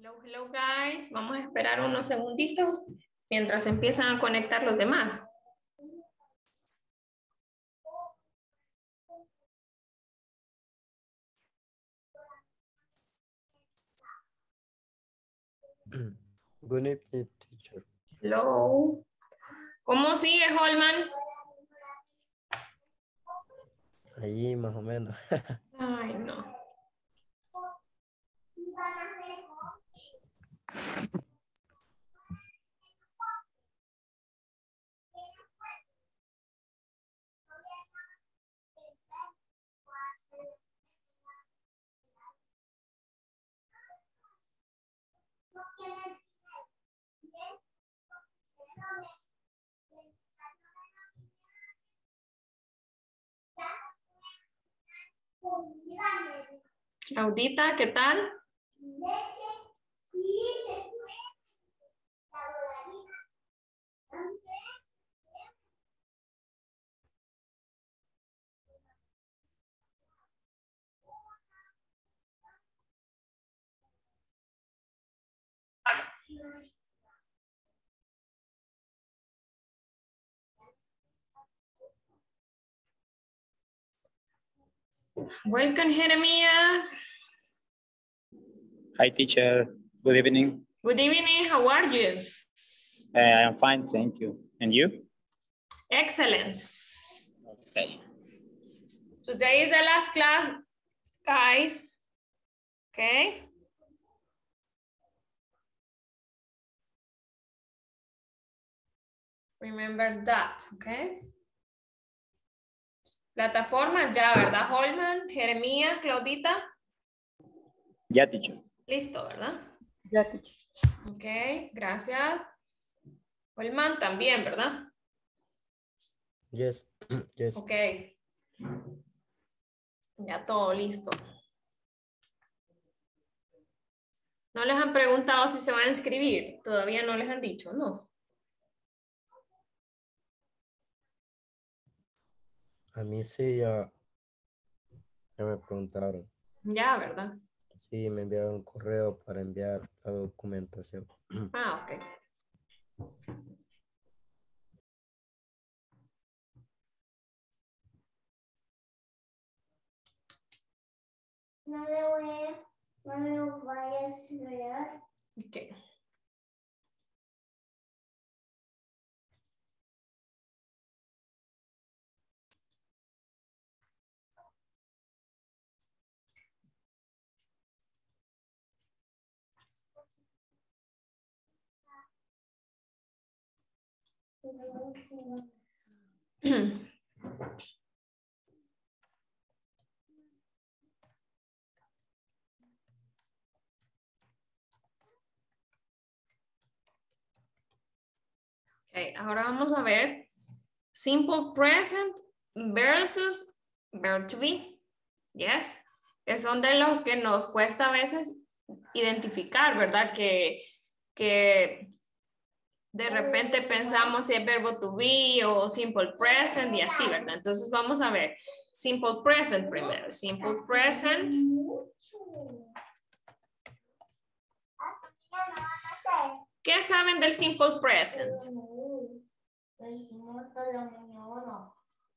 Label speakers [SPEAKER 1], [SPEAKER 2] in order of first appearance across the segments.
[SPEAKER 1] Hello guys, vamos a esperar unos segunditos mientras empiezan a conectar los demás.
[SPEAKER 2] Good evening, teacher.
[SPEAKER 1] Hello. ¿Cómo sigue, Holman?
[SPEAKER 2] Ahí más o menos.
[SPEAKER 1] Ay, no. Claudita, ¿qué tal? Welcome, Jeremias.
[SPEAKER 3] Hi, teacher. Good evening.
[SPEAKER 1] Good evening, how are you?
[SPEAKER 3] I am fine, thank you. And you?
[SPEAKER 1] Excellent.
[SPEAKER 3] Okay.
[SPEAKER 1] Today is the last class, guys. Okay. Remember that, okay? Plataforma ya, ¿verdad? Holman, Jeremías, Claudita.
[SPEAKER 3] Ya, teacher.
[SPEAKER 1] Listo, ¿verdad?
[SPEAKER 4] Ya, teacher.
[SPEAKER 1] Ok, gracias. Holman también, ¿verdad?
[SPEAKER 2] Yes, yes.
[SPEAKER 1] Ok. Ya todo listo. ¿No les han preguntado si se van a inscribir? Todavía no les han dicho, ¿no?
[SPEAKER 2] A mí sí ya me preguntaron.
[SPEAKER 1] Ya, ¿verdad?
[SPEAKER 2] Sí, me enviaron un correo para enviar la documentación.
[SPEAKER 1] Ah, ok.
[SPEAKER 5] No lo vayas a ver.
[SPEAKER 1] Ok. Ok, ahora vamos a ver simple present versus verb to be. Yes. Que son de los que nos cuesta a veces identificar, ¿verdad? Que de repente pensamos si es verbo to be o simple present y así, ¿verdad? Entonces vamos a ver simple present primero. Simple present. ¿Qué saben del simple present?
[SPEAKER 5] Lo hicimos con la mañana.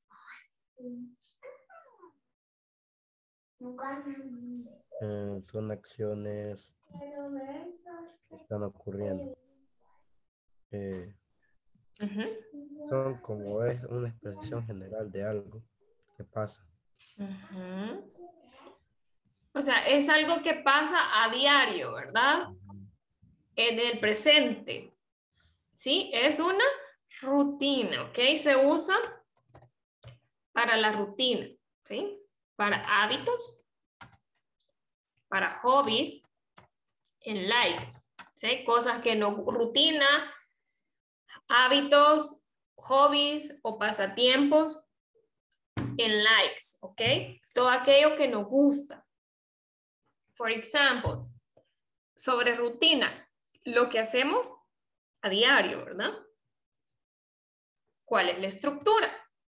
[SPEAKER 5] Nunca.
[SPEAKER 2] Son acciones que están ocurriendo.
[SPEAKER 1] Ujú.
[SPEAKER 2] Son como es una expresión general de algo que pasa.
[SPEAKER 1] Ujú. O sea, es algo que pasa a diario, ¿verdad? En el presente. ¿Sí? Es una rutina, ¿ok? Se usa para la rutina, ¿sí? Para hábitos, para hobbies, en likes, ¿sí? Cosas que no, rutina, hábitos, hobbies o pasatiempos en likes, ¿ok? Todo aquello que nos gusta. For example, sobre rutina, lo que hacemos a diario, ¿verdad? ¿Cuál es la estructura?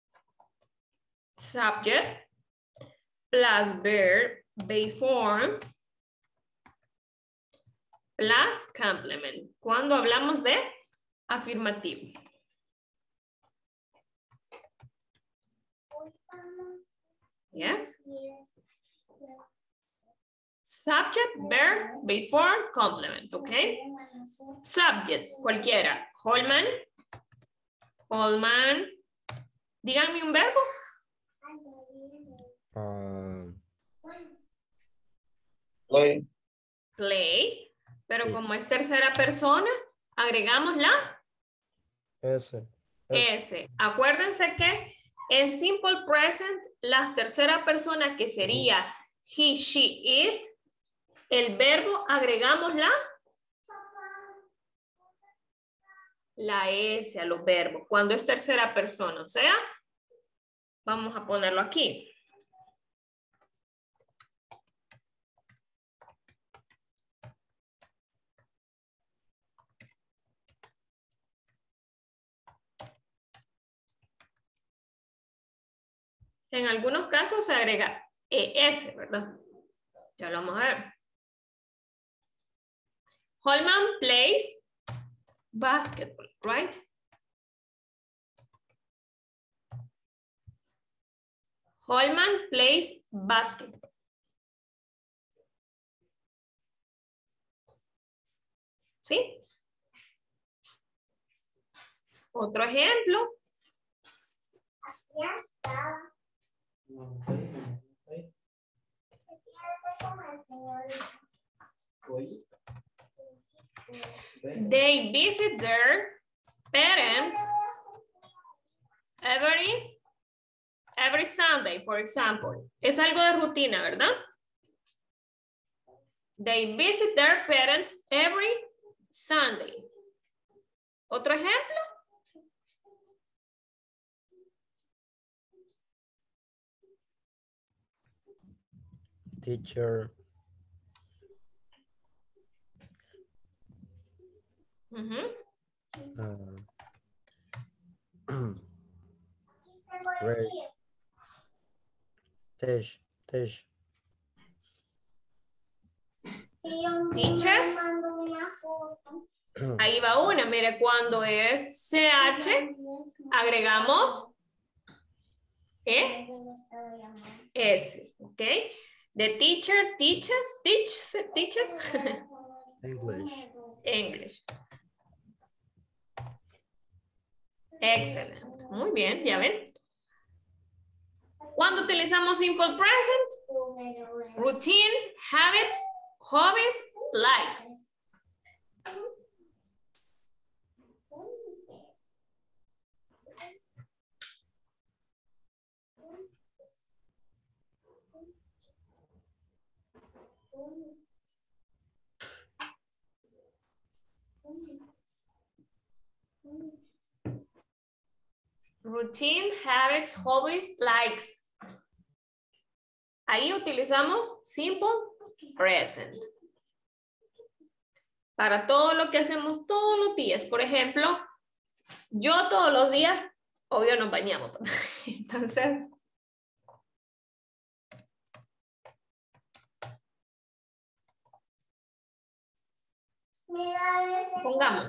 [SPEAKER 1] Subject plus verb, base form, plus complement. Cuando hablamos de afirmativo. Yes. Subject, verb, base form, complement, ¿ok? Subject, cualquiera. Holman. Holman. Díganme un verbo.
[SPEAKER 2] Play.
[SPEAKER 1] Play. Pero
[SPEAKER 2] Sí.
[SPEAKER 1] como es tercera persona, agregamos la
[SPEAKER 2] S.
[SPEAKER 1] S. Acuérdense que en simple present, la tercera persona que sería he, she, it, el verbo agregamos la S a los verbos. Cuando es tercera persona, o sea, vamos a ponerlo aquí. En algunos casos se agrega ES, ¿verdad? Ya lo vamos a ver. Holman plays basketball, right? Holman plays basketball. ¿Sí? Otro ejemplo.
[SPEAKER 5] Ya está.
[SPEAKER 1] They visit their parents every Sunday, for example. Es algo de rutina, ¿verdad? They visit their parents every Sunday. ¿Otro ejemplo?
[SPEAKER 2] Teacher. Read. Teach.
[SPEAKER 1] Teachers. Ahí va una, mire, cuando es CH, agregamos S, ¿ok? The teacher teaches
[SPEAKER 2] English.
[SPEAKER 1] English. Excelente, muy bien, ya ven. Cuando utilizamos simple present, routine, habits, hobbies, likes. Routine, habits, hobbies, likes. Ahí utilizamos simple present. Para todo lo que hacemos todos los días. Por ejemplo, yo todos los días, obvio nos bañamos. Entonces, pongamos.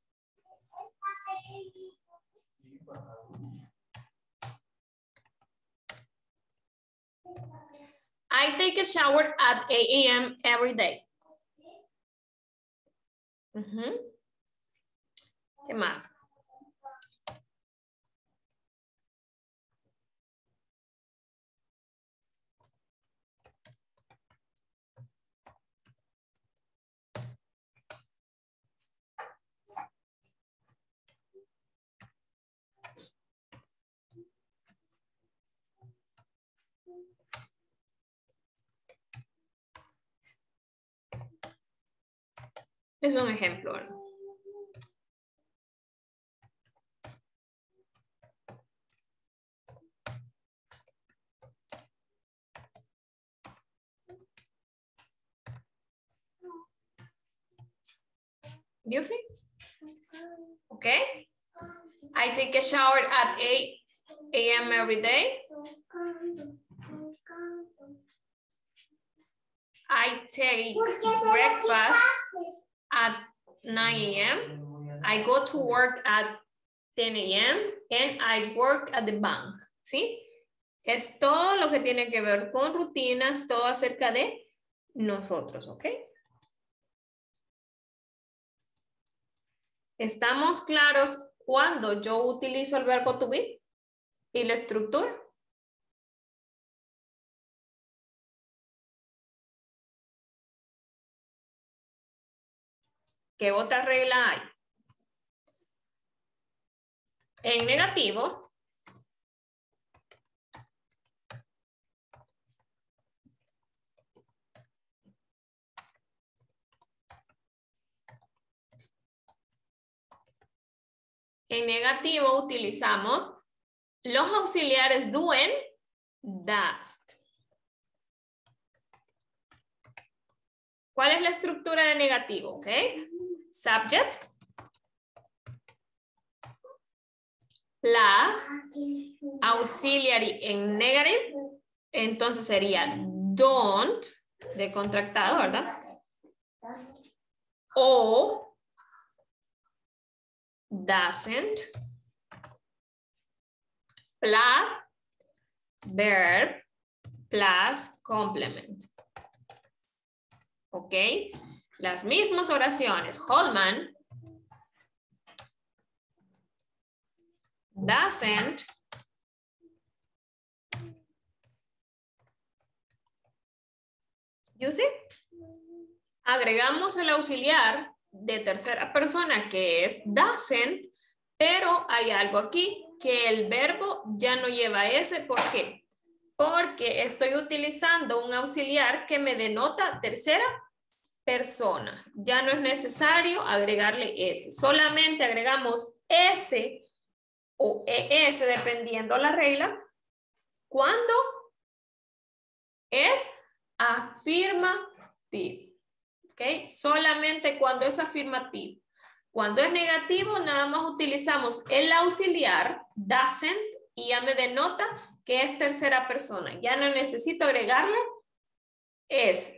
[SPEAKER 1] I take a shower at 8 a.m. every day. ¿Qué más? Es un ejemplo, ¿no? You see? Okay. I take a shower at 8 a.m. every day. I take breakfast at 9 a.m. I go to work at 10 a.m. and I work at the bank. ¿Sí? Es todo lo que tiene que ver con rutinas, todo acerca de nosotros, ¿ok? ¿Estamos claros cuando yo utilizo el verbo to be y la estructura? ¿Qué otra regla hay? En negativo, utilizamos los auxiliares do and does. ¿Cuál es la estructura de negativo? ¿Ok? Subject plus auxiliary en negative. Entonces sería don't, de contractado, ¿verdad? O doesn't plus verb plus complement. ¿Ok? Las mismas oraciones. Holman doesn't you see? Agregamos el auxiliar de tercera persona que es doesn't, pero hay algo aquí que el verbo ya no lleva ese. ¿Por qué? Porque estoy utilizando un auxiliar que me denota tercera persona. Ya no es necesario agregarle ese. Solamente agregamos ese o ES dependiendo la regla cuando es afirmativo. ¿Ok? Solamente cuando es afirmativo. Cuando es negativo, nada más utilizamos el auxiliar doesn't y ya me denota que es tercera persona. Ya no necesito agregarle ese.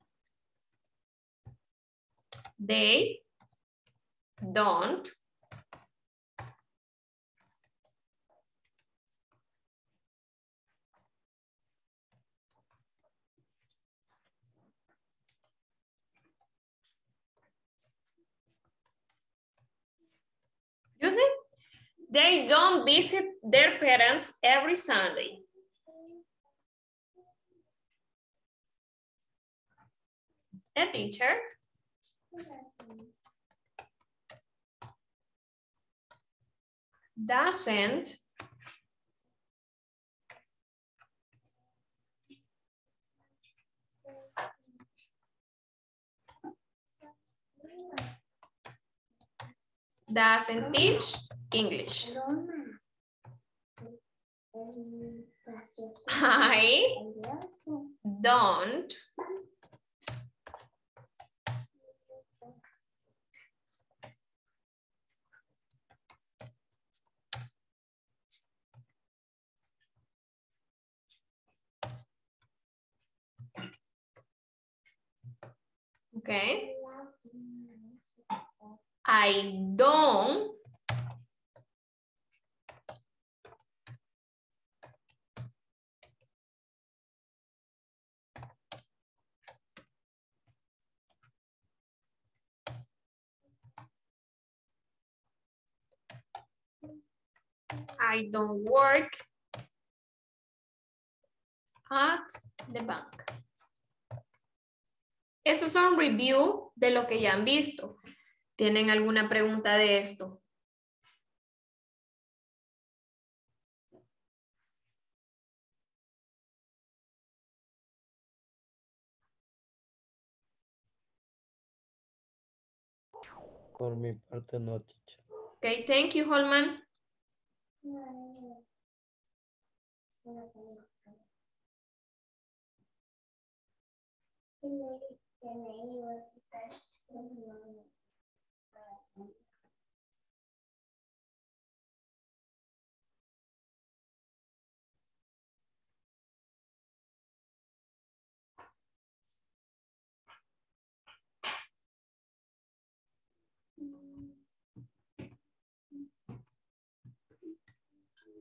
[SPEAKER 1] They don't you see? They don't visit their parents every Sunday. The teacher doesn't teach English. I don't okay. I don't work at the bank. Esos son review de lo que ya han visto. ¿Tienen alguna pregunta de esto?
[SPEAKER 2] Por mi parte no, teacher.
[SPEAKER 1] Okay, thank you, Holman.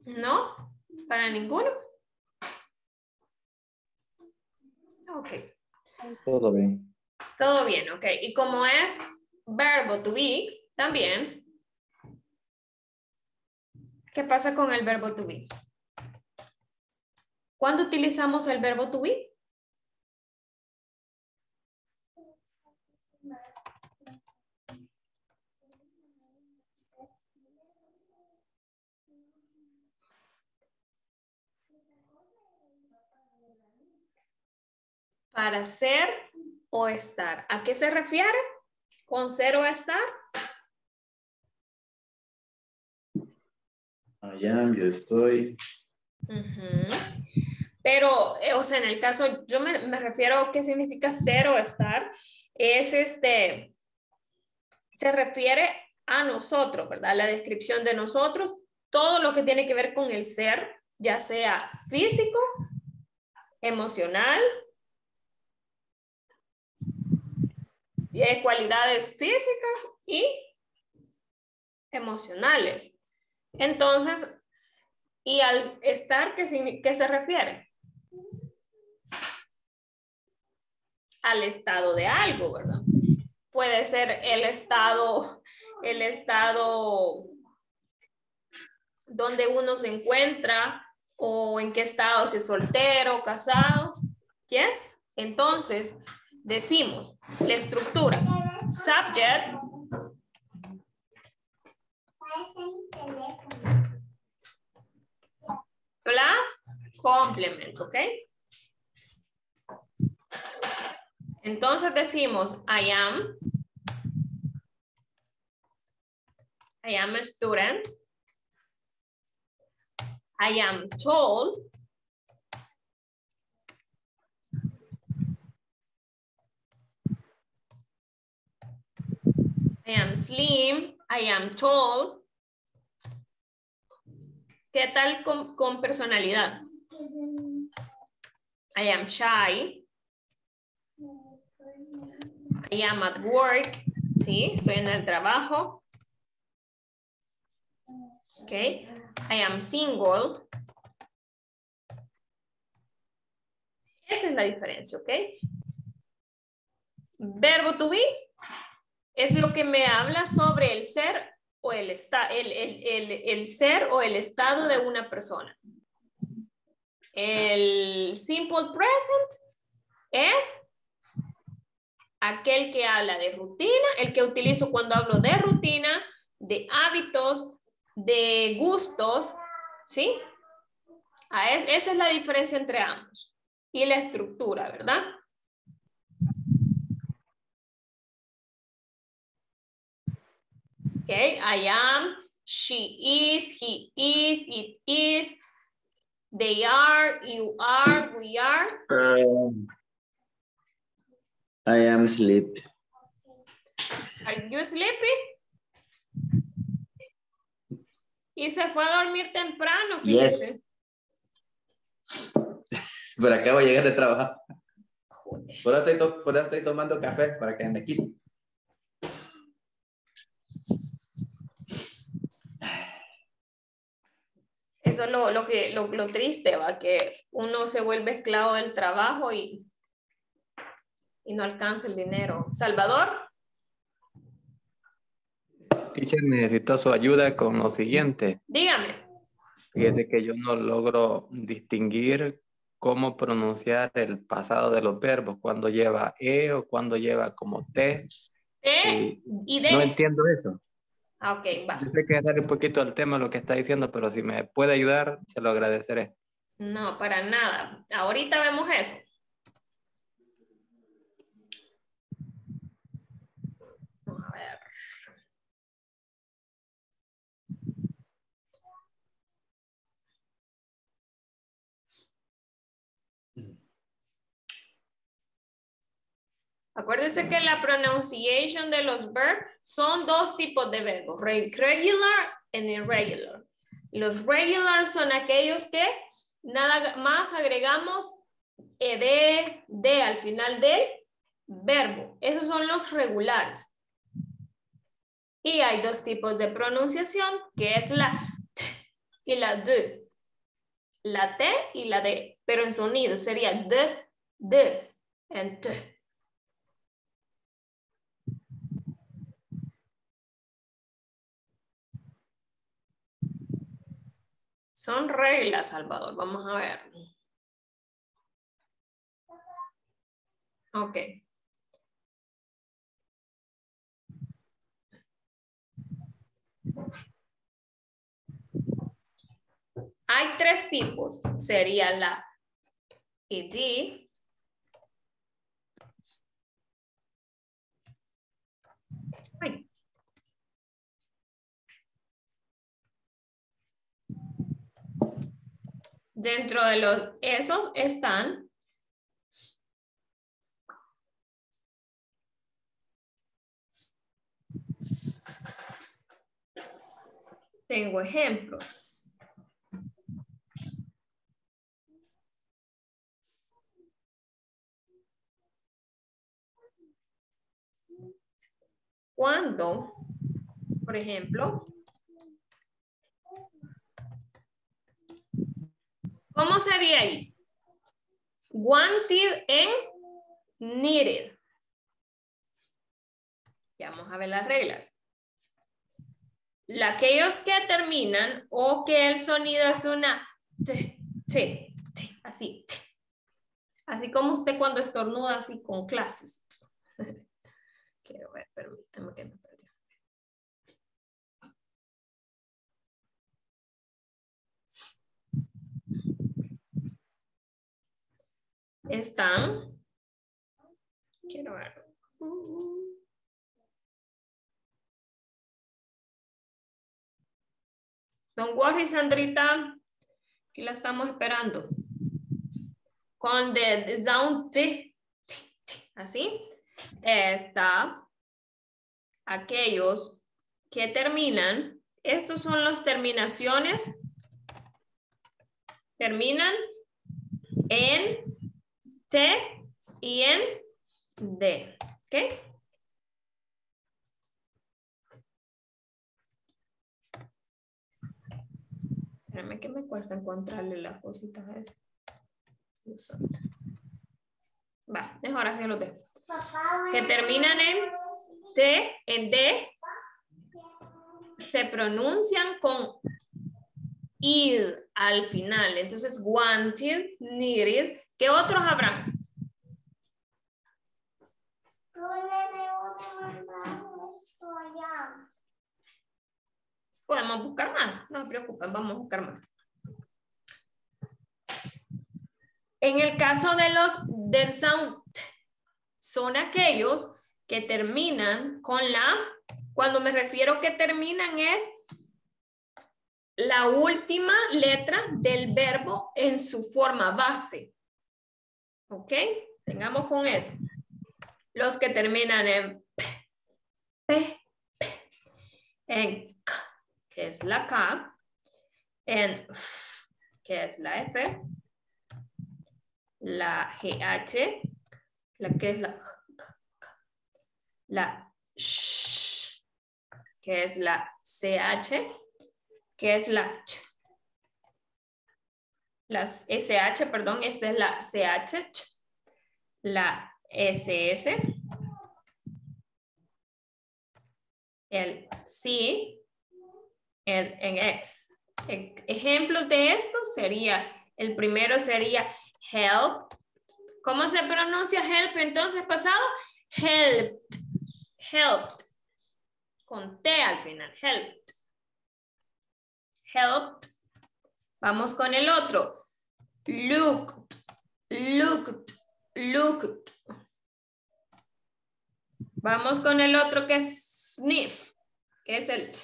[SPEAKER 1] ¿No? ¿Para ninguno? Ok.
[SPEAKER 4] Todo bien.
[SPEAKER 1] Todo bien, ok. Y como es verbo to be, también. ¿Qué pasa con el verbo to be? ¿Cuándo utilizamos el verbo to be? Para ser o estar. ¿A qué se refiere? ¿Con ser o estar?
[SPEAKER 4] Allá, yo estoy.
[SPEAKER 1] Ujú. Pero, o sea, en el caso, yo me refiero a qué significa ser o estar. Es se refiere a nosotros, ¿verdad? La descripción de nosotros, todo lo que tiene que ver con el ser, ya sea físico, emocional, cualidades físicas y emocionales. Entonces, ¿y al estar qué se refiere? Al estado de algo, ¿verdad? Puede ser el estado donde uno se encuentra o en qué estado, si es soltero, casado. ¿Yes? Entonces, decimos la estructura. Subject. Plus complement, ¿ok? Entonces decimos I am a student. I am tall. I am slim. I am tall. ¿Qué tal con personalidad? I am shy. I am at work. Sí, estoy en el trabajo. Ok. I am single. Esa es la diferencia, ¿ok? Verbo to be es lo que me habla sobre el ser o el ser o el estado de una persona. El simple present es aquel que habla de rutina, el que utilizo cuando hablo de rutina, de hábitos, de gustos, ¿sí? Esa es la diferencia entre ambos. Y la estructura, ¿verdad? Okay, I am, she is, he is, it is, they are, you are, we are.
[SPEAKER 4] I am asleep.
[SPEAKER 1] Are you sleepy? Y se fue a dormir temprano, fíjese.
[SPEAKER 4] Yes. Por acá voy a llegar de trabajar. Por ahora estoy tomando café para que me quite.
[SPEAKER 1] Eso es lo triste, va, que uno se vuelve esclavo del trabajo y no alcanza el dinero. Salvador.
[SPEAKER 6] Teacher, necesito su ayuda con lo siguiente.
[SPEAKER 1] Dígame.
[SPEAKER 6] Fíjese que yo no logro distinguir cómo pronunciar el pasado de los verbos, cuando lleva e o cuando lleva como te.
[SPEAKER 1] Y de.
[SPEAKER 6] No entiendo eso.
[SPEAKER 1] Ok, va.
[SPEAKER 6] Yo sé que sale un poquito al tema lo que está diciendo, pero si me puede ayudar, se lo agradeceré.
[SPEAKER 1] No, para nada. Ahorita vemos eso. Vamos a ver. Acuérdense que la pronunciation de los verbs son dos tipos de verbos, regular and irregular. Los regular son aquellos que nada más agregamos de al final del verbo. Esos son los regulares. Y hay dos tipos de pronunciación, que es la y la D. La T y la D, pero en sonido sería D, and T. Son reglas, Salvador. Vamos a ver. Ok. Hay 3 tipos. Sería la ED. Ay. Dentro de esos están tengo ejemplos. Cuando, por ejemplo, ¿cómo sería ahí? Wanted en needed. Ya vamos a ver las reglas. Aquellos que terminan o que el sonido es una t, así. Así como usted cuando estornuda así con clases. Quiero ver, permítame que me perdí. Están. Quiero ver. Don't worry, Sandrita. Aquí la estamos esperando. Con the sound t, así. Está aquellos que terminan. Estos son las terminaciones. Terminan en T y en D. ¿Ok? Espérame que me cuesta encontrarle las cositas a esto. Va, mejor así lo dejo. Que terminan en T, en D, se pronuncian con id al final. Entonces, wanted, needed. ¿Qué otros habrán? Podemos buscar más, no se preocupen, vamos a buscar más. En el caso de los del sound, son aquellos que terminan con la, cuando me refiero que terminan es la última letra del verbo en su forma base. ¿Ok? Tengamos con eso. Los que terminan en P, en K, que es la K, en F, que es la F, la GH, la que es la SH, que es la CH, que es la CH. Las SH, perdón, esta es la CH, la SS, el C, el X. Ejemplos de esto sería, el primero sería help. ¿Cómo se pronuncia help entonces pasado? Helped, helped, con T al final, helped, helped. Vamos con el otro, looked, looked, looked. Vamos con el otro que es sniff, que es el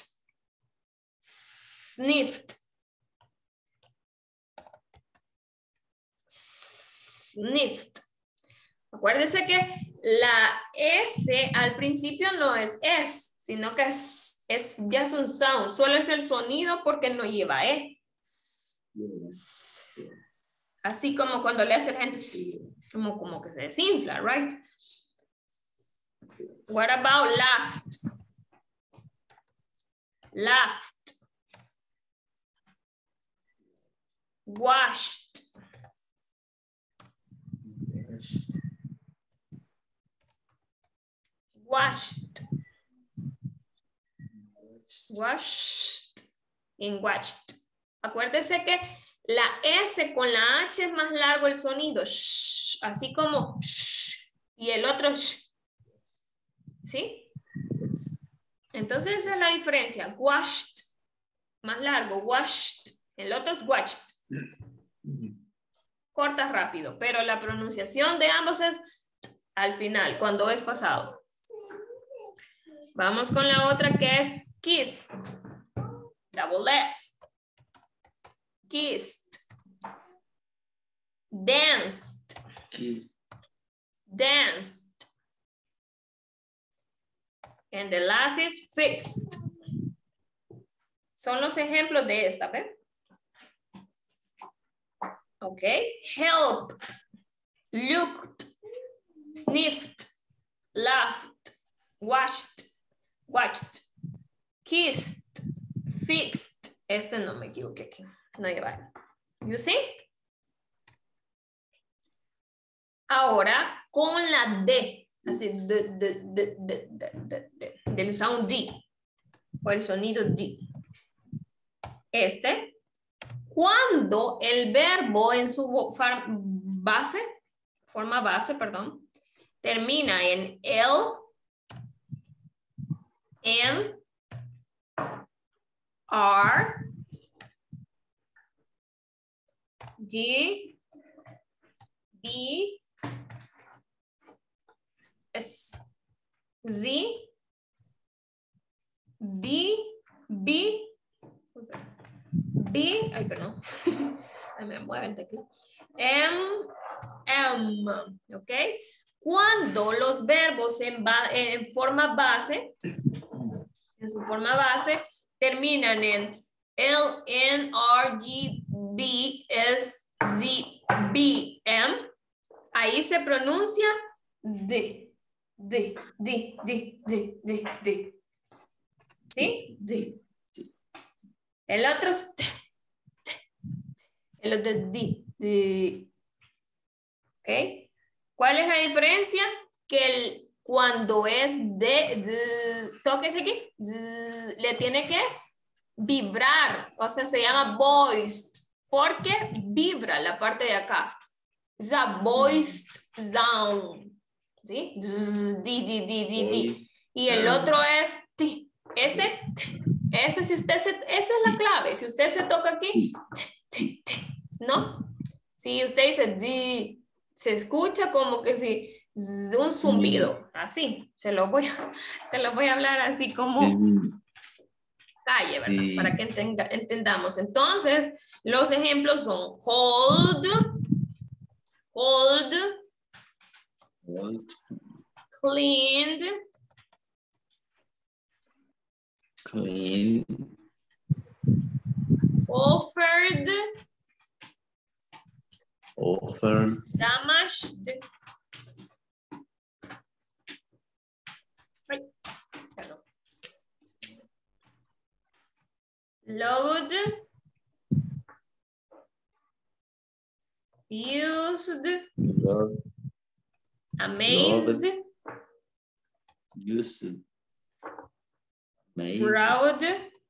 [SPEAKER 1] sniffed, sniffed. Acuérdense que la S al principio no es S, sino que ya es un sound, solo es el sonido porque no lleva E. Así como cuando le hace la gente, como que se desinfla, right? What about laughed? Laughed. Washed. Washed. Washed. En watched. Acuérdese que la S con la H es más largo el sonido. Shh, así como shh, y el otro shh. ¿Sí? Entonces esa es la diferencia. Washed. Más largo. Washed. El otro es watched. Corta rápido. Pero la pronunciación de ambos es al final, cuando es pasado. Vamos con la otra que es kissed. Double S. Kissed. Danced. Danced. And the last is fixed. Son los ejemplos de esta, ¿ven? Ok. Helped. Looked. Sniffed. Laughed. Watched. Kissed. Fixed. Este no me equivoqué aquí. No lleva. You see? Ahora con la D. Así, del sound D. O el sonido D. Cuando el verbo en su forma base, termina en L, N, R, G, B, S, Z, B, ay, perdón, me mueve el teclado, M, ¿ok? Cuando los verbos en forma base, en su forma base, terminan en L, N, R, G, B, S, Z, B, M, ahí se pronuncia D. ¿Sí? D. El otro es T. El otro es D. ¿Ok? ¿Cuál es la diferencia? Que cuando es tóquese aquí, le tiene que vibrar, o sea, se llama voiced, porque vibra la parte de acá. Es a voiced sound. ¿Sí? D. Y el otro es T. Ese, si usted esa es la clave. Si usted se toca aquí, ¿no? Si usted dice D, se escucha como que si un zumbido, así. Se lo voy a hablar así como calle, ¿verdad? Para que entendamos. Entonces, los ejemplos son hold, cleaned,
[SPEAKER 4] clean,
[SPEAKER 1] offered, damaged, load, used, amazed, proud,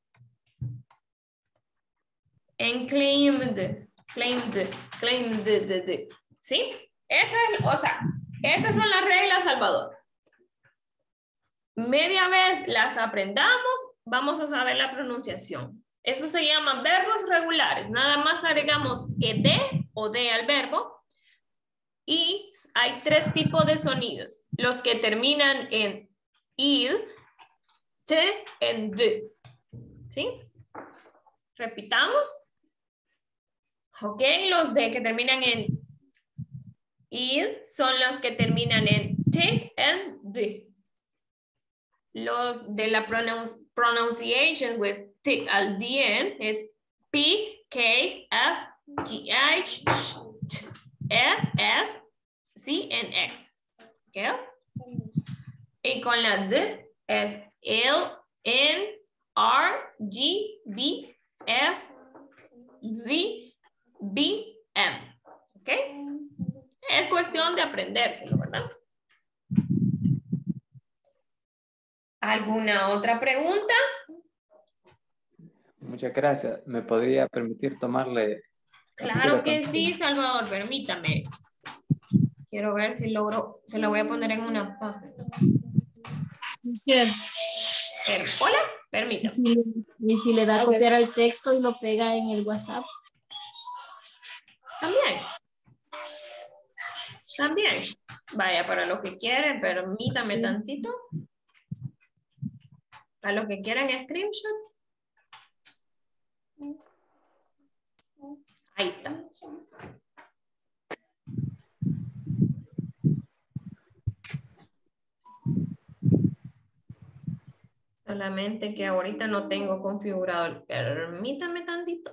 [SPEAKER 1] and claimed. ¿Sí? Esas son las reglas, Salvador. Media vez las aprendamos, vamos a saber la pronunciación. Eso se llaman verbos regulares. Nada más agregamos ed o de al verbo. Y hay tres tipos de sonidos. Los que terminan en id, t, en d. ¿Sí? Repitamos. Ok, los de que terminan en id son los que terminan en t, en d. Los de la pronunciation with T al DN es P, K, F, G, H, T, S, C, N, X. ¿Okay? Y con la D es L, N, R, G, B, S, Z, B, aprendérselo, ¿verdad? ¿Alguna otra pregunta?
[SPEAKER 6] Muchas gracias. ¿Me podría permitir tomarle?
[SPEAKER 1] Claro que sí, Salvador, permítame. Quiero ver si logro, se la voy a poner en una página. Hola, permítame.
[SPEAKER 7] Y si le da a copiar el texto y lo pega en el WhatsApp.
[SPEAKER 1] También. También. Vaya, para los que quieren, permítame tantito. Para los que quieren screenshot. Ahí está. Solamente que ahorita no tengo configurado. Permítame tantito.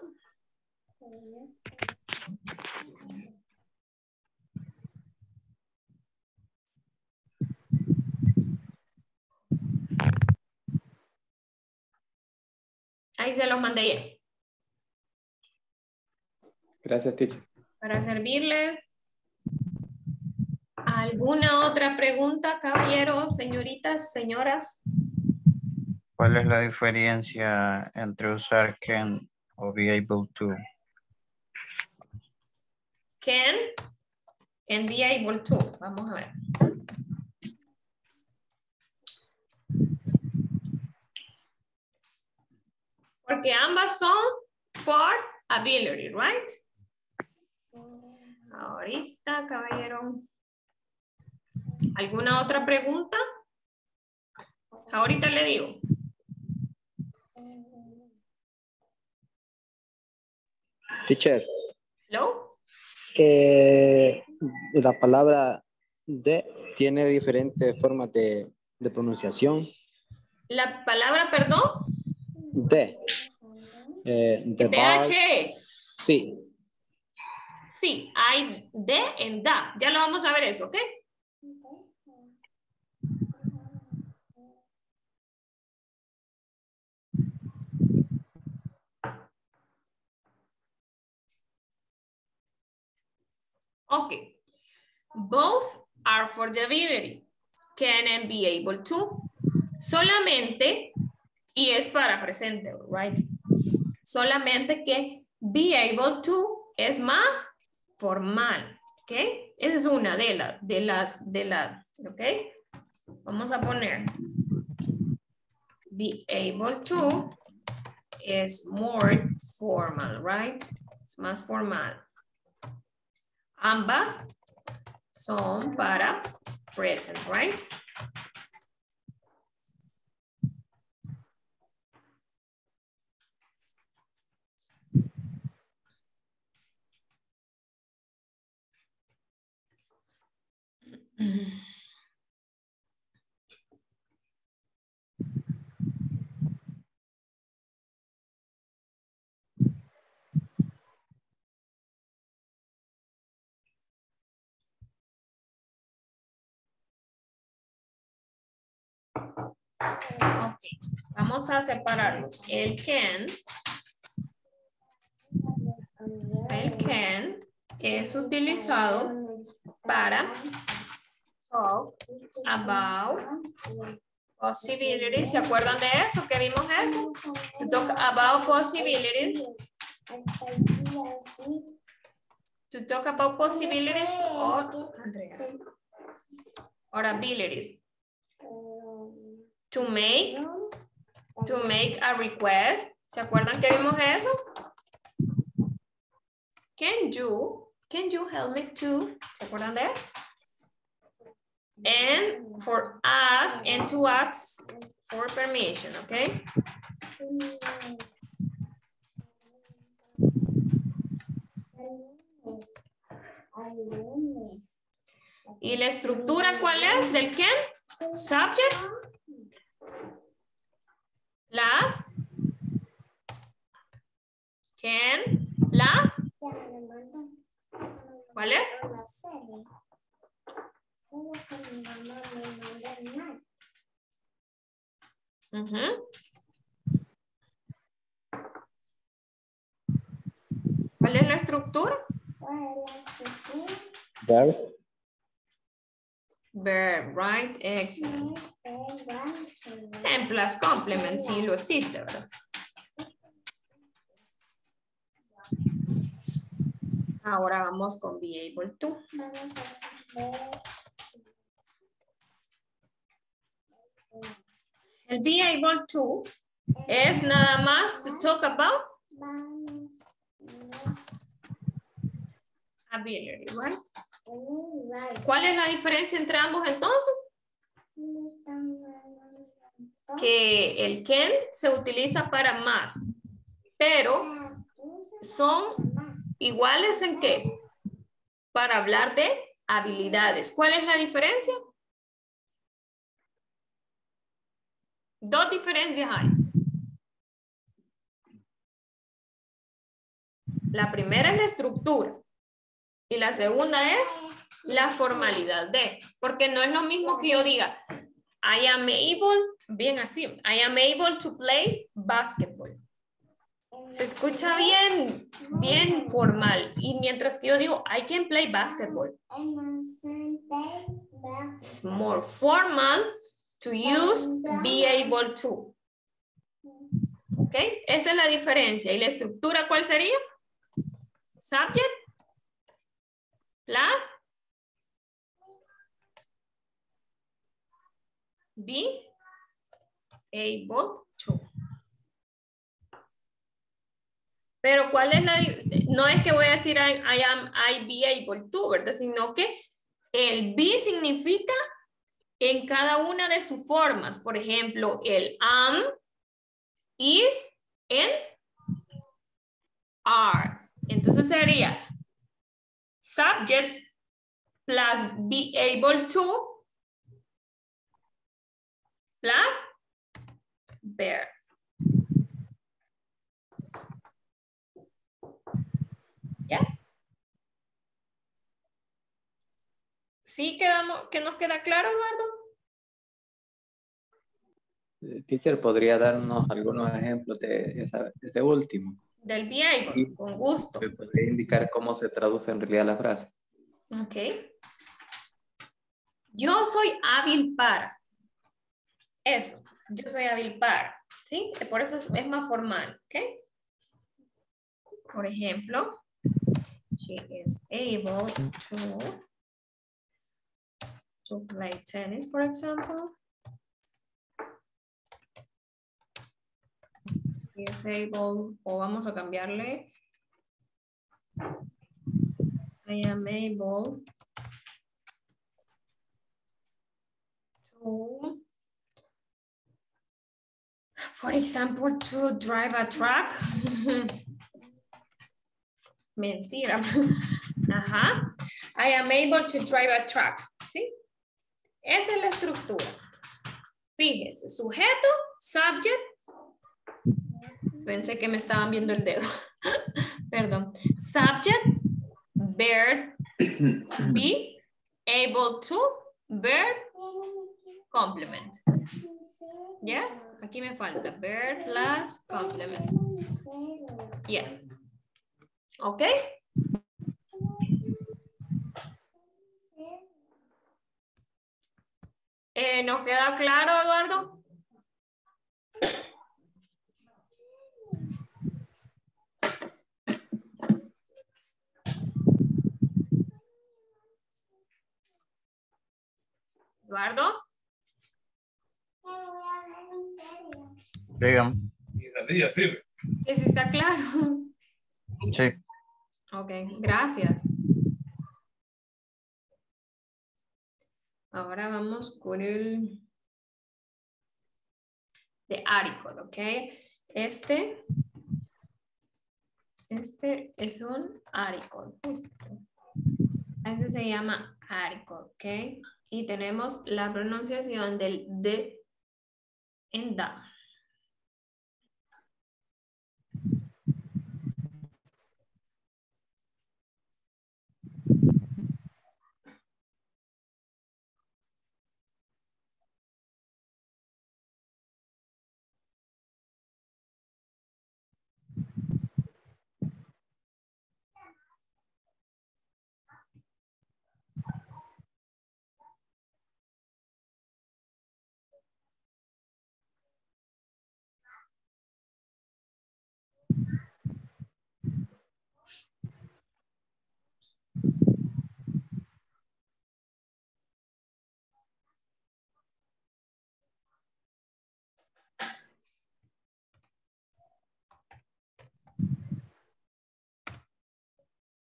[SPEAKER 1] Ahí se los mandé ya.
[SPEAKER 6] Gracias, teacher.
[SPEAKER 1] Para servirle. ¿Alguna otra pregunta, caballeros, señoritas, señoras?
[SPEAKER 8] ¿Cuál es la diferencia entre usar can o be able to?
[SPEAKER 1] Can and be able to. Vamos a ver. Porque ambas son for ability, right? Ahorita, caballero. ¿Alguna otra pregunta? Ahorita le digo.
[SPEAKER 2] Teacher,
[SPEAKER 1] ¿Hello?
[SPEAKER 2] la palabra de tiene diferentes formas de pronunciación.
[SPEAKER 1] La palabra, perdón.
[SPEAKER 2] De. The bar.
[SPEAKER 1] DH.
[SPEAKER 2] Sí.
[SPEAKER 1] Sí, hay de en da. Ya lo vamos a ver eso, ¿ok? Ok. Both are for the ability. Can and be able to. Solamente, y es para presente, right? Solamente que be able to es más formal, ¿ok? Esa es una de las, ¿ok? Vamos a poner be able to es more formal, right? Es más formal. Ambas son para present, right? Ok, vamos a separarlos. El can es utilizado para talk about possibilities. ¿Se acuerdan de eso? ¿Que vimos eso? To talk about possibilities. To talk about possibilities or abilities. To make a request. ¿Se acuerdan que vimos eso? Can you help me to? ¿Se acuerdan de eso? And for us and to ask for permission, okay? ¿Y la estructura cuál es del can? Subject. Las. Can. Las. ¿Cuál es? ¿Cuál es la estructura?
[SPEAKER 2] Verb.
[SPEAKER 1] Verb, right? Excellent. And plus complement, sí lo existe, ¿verdad? Ahora vamos con be able to. El be able to es nada más to talk about ability, right? ¿Cuál es la diferencia entre ambos entonces? Que el can se utiliza para más, pero son iguales en qué? Para hablar de habilidades. ¿Cuál es la diferencia? Dos diferencias hay. La primera es la estructura y la segunda es la formalidad de, porque no es lo mismo que yo diga I am able, bien así, I am able to play basketball. Se escucha bien formal. Y mientras que yo digo, I can play basketball. It's more formal to use be able to. ¿Ok? Esa es la diferencia. ¿Y la estructura cuál sería? Subject plus be able to. Pero ¿cuál es la diferencia? No es que voy a decir I be able to, ¿verdad? Sino que el be significa en cada una de sus formas. Por ejemplo, el am, is, and are. Entonces sería subject plus be able to plus verb. Yes. ¿Sí que nos queda claro, Eduardo?
[SPEAKER 6] Teacher, ¿podría darnos algunos ejemplos de ese último?
[SPEAKER 1] Del be able,
[SPEAKER 6] Y
[SPEAKER 1] con gusto.
[SPEAKER 6] ¿me podría indicar cómo se traduce en realidad la frase?
[SPEAKER 1] Ok. Yo soy hábil para. Eso. Yo soy hábil para. ¿Sí? Por eso es más formal. ¿Ok? Por ejemplo, she is able to play tennis, for example. She is able, o vamos a cambiarle. I am able to, for example, to drive a truck. Mentira. Ajá. I am able to drive a truck. ¿Sí? Esa es la estructura. Fíjense, sujeto, subject. Pensé que me estaban viendo el dedo. Perdón. Subject, verb, be, able to, verb, complement. Yes, aquí me falta verb plus complement. Yes. ¿Ok? ¿Nos queda claro, Eduardo? ¿Eduardo?
[SPEAKER 8] Digan.
[SPEAKER 1] ¿Que sí está claro?
[SPEAKER 8] Sí.
[SPEAKER 1] Ok, gracias. Ahora vamos con el de article, ¿ok? Este es un article. Este se llama article, ¿ok? Y tenemos la pronunciación del de en da.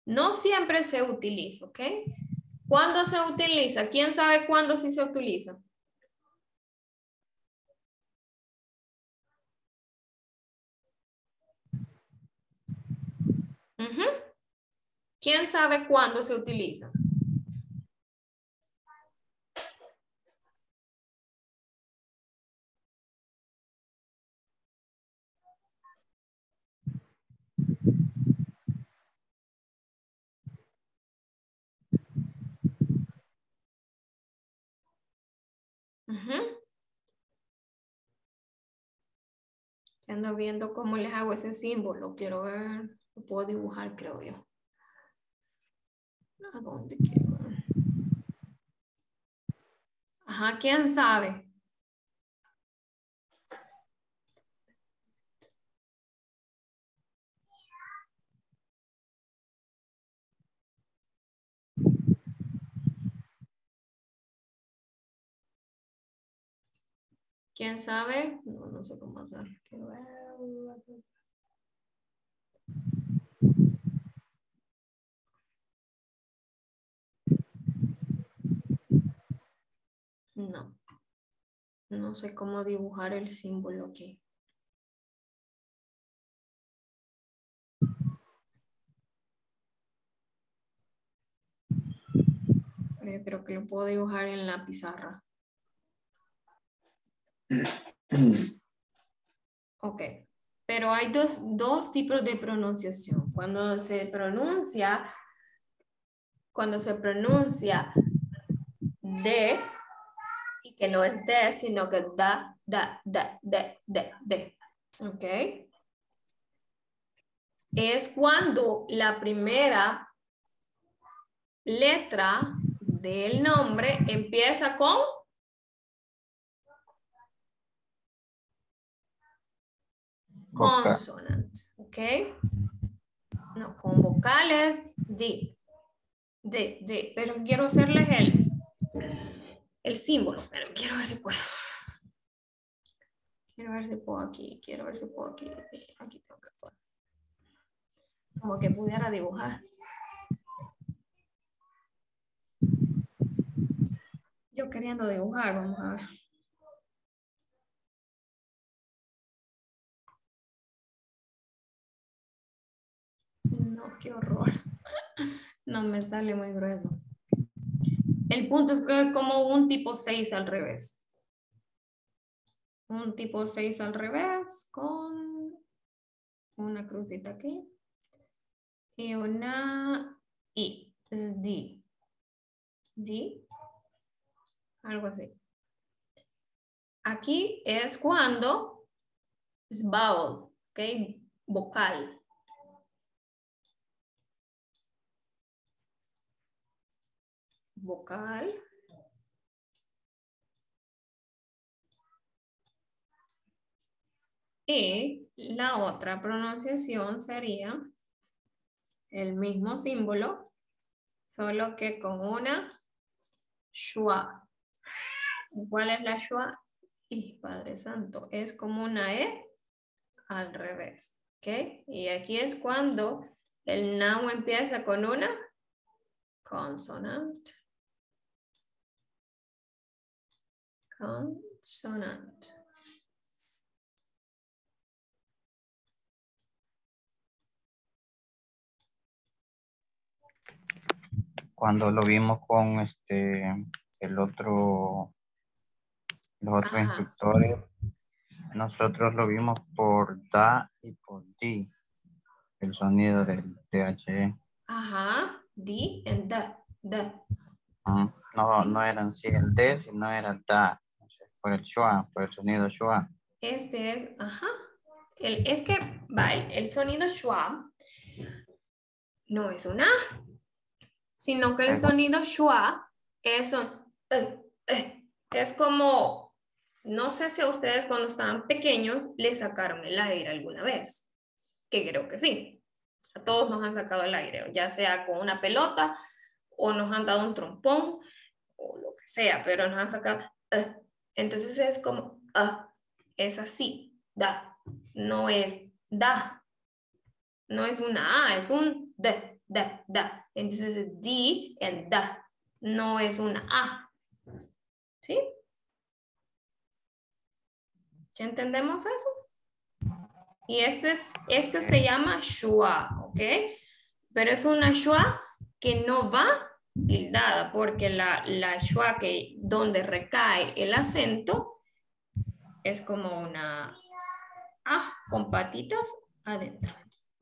[SPEAKER 1] No siempre se utiliza, ¿ok? ¿Cuándo se utiliza? ¿Quién sabe cuándo sí se utiliza? Ujú. ¿Quién sabe cuándo se utiliza? Ujú. Ando viendo cómo les hago ese símbolo. Quiero ver, lo puedo dibujar, creo yo. ¿A dónde quiero ver? Ajá, ¿quién sabe? ¿Quién sabe? No, no sé cómo hacer. Quiero ver. No. No sé cómo dibujar el símbolo aquí. Pero yo creo que lo puedo dibujar en la pizarra. Ok. Pero hay dos tipos de pronunciación. Cuando se pronuncia de, y que no es de, sino que da. Ok. Es cuando la primera letra del nombre empieza con consonant, ¿ok? No, con vocales, D, pero quiero hacerles el símbolo, pero quiero ver si puedo. Quiero ver si puedo aquí, quiero ver si puedo aquí. Aquí tengo que poner. Como que pudiera dibujar. Yo queriendo dibujar, vamos a ver. No, qué horror. No me sale muy grueso. El punto es que es como un tipo 6 al revés. Un tipo 6 al revés con una crucita aquí. Y una I. Es D. D. Algo así. Aquí es cuando es vowel, ¿ok? Vocal. Vocal. Y la otra pronunciación sería el mismo símbolo, solo que con una schwa. ¿Cuál es la schwa? Y Padre Santo, es como una E al revés, ¿ok? Y aquí es cuando el noun empieza con una consonant. Consonant.
[SPEAKER 8] Cuando lo vimos con los otros
[SPEAKER 1] Ajá.
[SPEAKER 8] instructores, nosotros lo vimos por da y por di, el sonido del THE.
[SPEAKER 1] Ajá. D and the.
[SPEAKER 8] No eran sí el D, sino era el da, por el schwa, por el sonido schwa.
[SPEAKER 1] Este es, ajá. Es que, vale, el sonido schwa no es una A, sino que el sonido schwa es un, es como, no sé si a ustedes cuando estaban pequeños les sacaron el aire alguna vez, que creo que sí. A todos nos han sacado el aire, ya sea con una pelota o nos han dado un trompón o lo que sea, pero nos han sacado. Entonces es como, es así, da, no es da, no es una A, es un D. da. Entonces es D and da. No es una A. ¿Sí? ¿Ya entendemos eso? Y este se llama schwa, ¿ok? Pero es una schwa que no va tildada, porque la schwa que donde recae el acento es como una A con patitas adentro.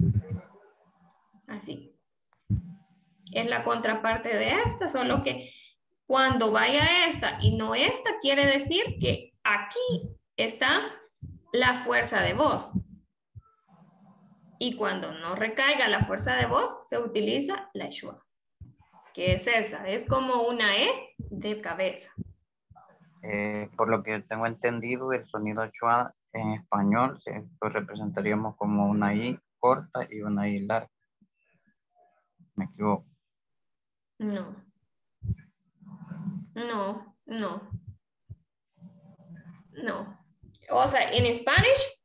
[SPEAKER 1] Así. Es la contraparte de esta, solo que cuando vaya esta y no esta, quiere decir que aquí está la fuerza de voz. Y cuando no recaiga la fuerza de voz, se utiliza la schwa. ¿Qué es esa? Es como una E de cabeza.
[SPEAKER 8] Por lo que tengo entendido, el sonido schwa en español lo representaríamos como una I corta y una I larga. Me equivoco.
[SPEAKER 1] No. No, no. No. O sea, en Spanish,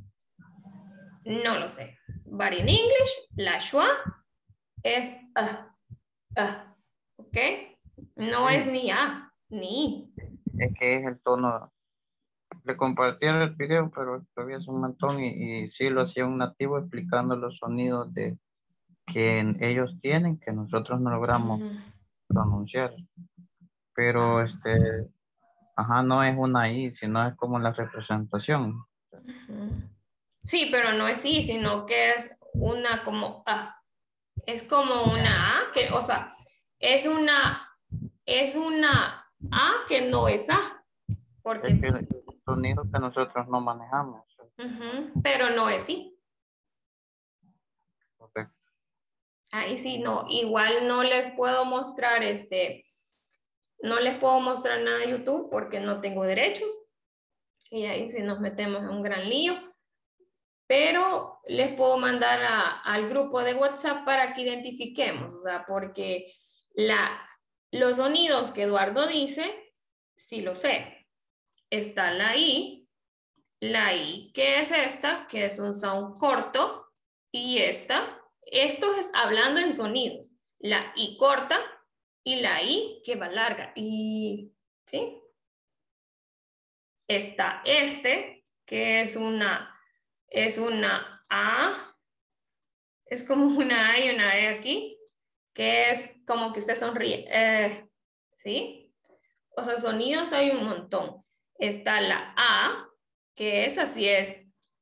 [SPEAKER 1] no lo sé. But in English, la schwa es ¿ok? No es ni A, ni I.
[SPEAKER 8] Es que es el tono. Le compartí el video, pero todavía es un montón y sí lo hacía un nativo explicando los sonidos que ellos tienen, que nosotros no logramos pronunciar. Pero ajá, no es una I, sino es como la representación.
[SPEAKER 1] Sí, pero no es I, sino que es una como A. Es como una A, que, o sea, es una A que no es A. Porque,
[SPEAKER 8] Es que el sonido que nosotros no manejamos.
[SPEAKER 1] pero no es I.
[SPEAKER 8] Correcto.
[SPEAKER 1] Ahí sí, no. Igual no les puedo mostrar no les puedo mostrar nada de YouTube porque no tengo derechos. Y ahí sí nos metemos en un gran lío. Pero les puedo mandar al grupo de WhatsApp para que identifiquemos, o sea, porque los sonidos que Eduardo dice, sí lo sé. Está la I, que es esta, que es un sound corto, y esto es hablando en sonidos, la I corta y la I que va larga, y, ¿sí? Está que es una A, es como una A y una E aquí, que es como que usted sonríe, ¿sí? O sea, sonidos hay un montón. Está la A, que es así, es